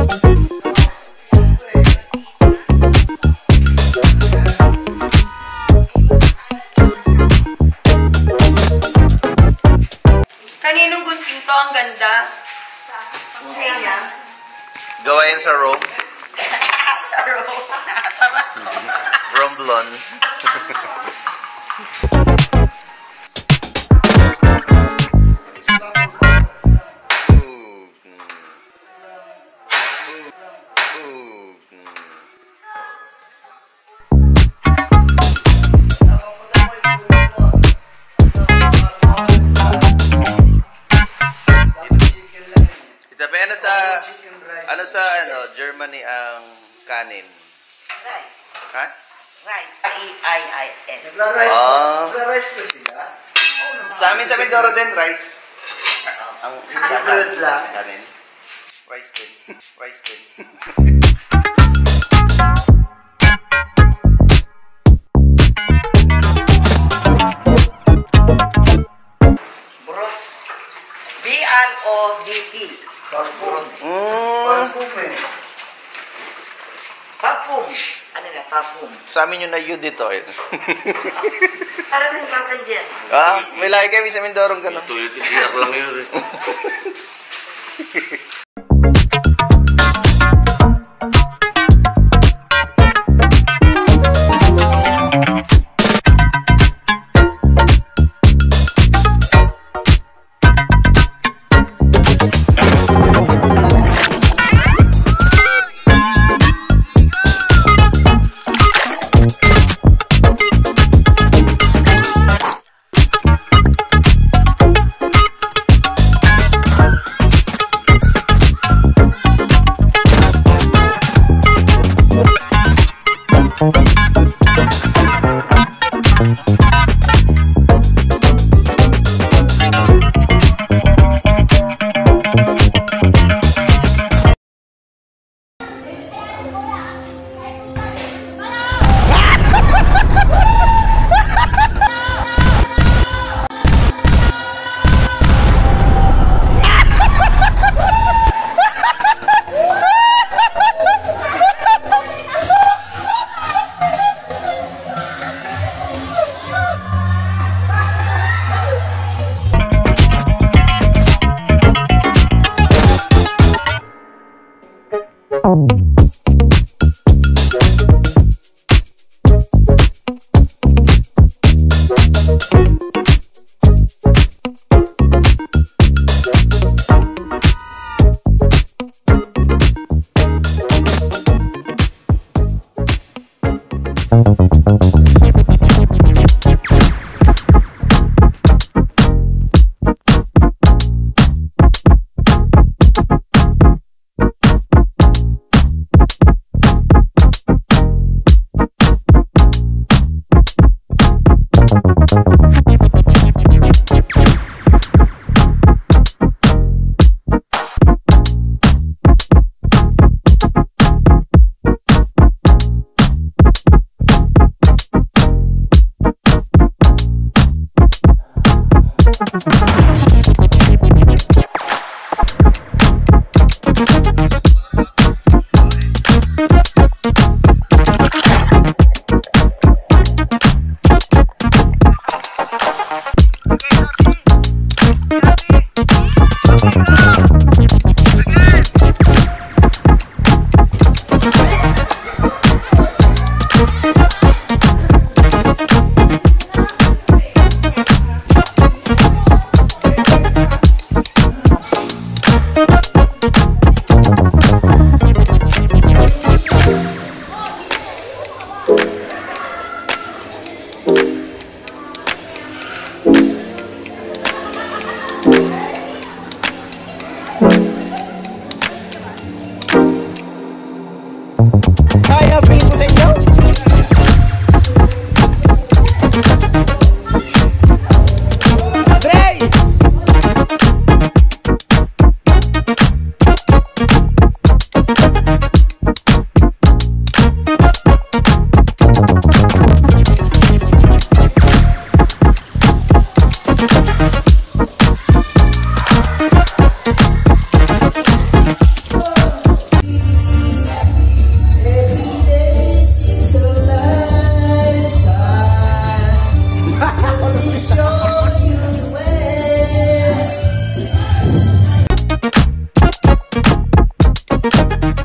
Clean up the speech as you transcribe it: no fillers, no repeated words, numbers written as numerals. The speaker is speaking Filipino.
Kaninong gunting to? Ang ganda. Sa'yo niya. Gawa yan sa Rome. Sa Rome. Nakasama. Romblon. Germany ang kanin? Rice. Ha? Rice. R-E-I-I-S. Nagla-rice ko sila. Sa amin sa Mindoro din, rice. Ang Bread lang. kanin. Rice din. Rice din. Brot. B-R-O-D-T. Parfum. Parfum eh. Parfum. Ano na, parfum. Sa amin yung na-you dito eh. Parang yung parang dyan. Ah, may lagi kami sa Mindoro gano'n. Tuyot kasi ako lang yun eh. Thank you.